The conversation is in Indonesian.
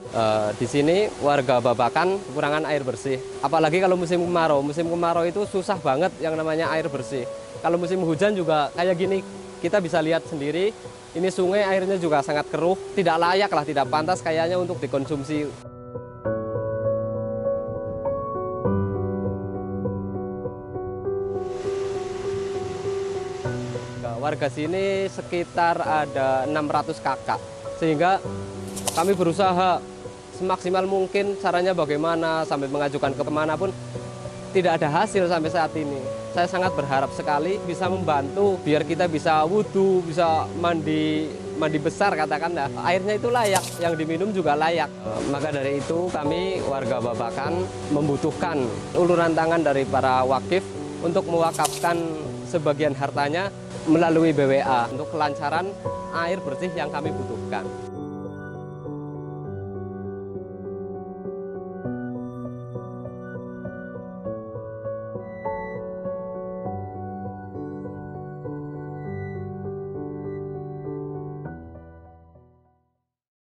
Di sini warga Babakan kekurangan air bersih. Apalagi kalau musim kemarau. Musim kemarau itu susah banget yang namanya air bersih. Kalau musim hujan juga kayak gini, kita bisa lihat sendiri. Ini sungai airnya juga sangat keruh, tidak layak lah, tidak pantas kayaknya untuk dikonsumsi. Warga sini sekitar ada 600 kakak, sehingga kami berusaha semaksimal mungkin caranya bagaimana, sampai mengajukan ke kemana pun tidak ada hasil sampai saat ini. Saya sangat berharap sekali bisa membantu biar kita bisa wudhu, bisa mandi besar katakanlah. Airnya itu layak, yang diminum juga layak. Maka dari itu kami warga Babakan membutuhkan uluran tangan dari para wakif untuk mewakafkan sebagian hartanya melalui BWA untuk kelancaran air bersih yang kami butuhkan.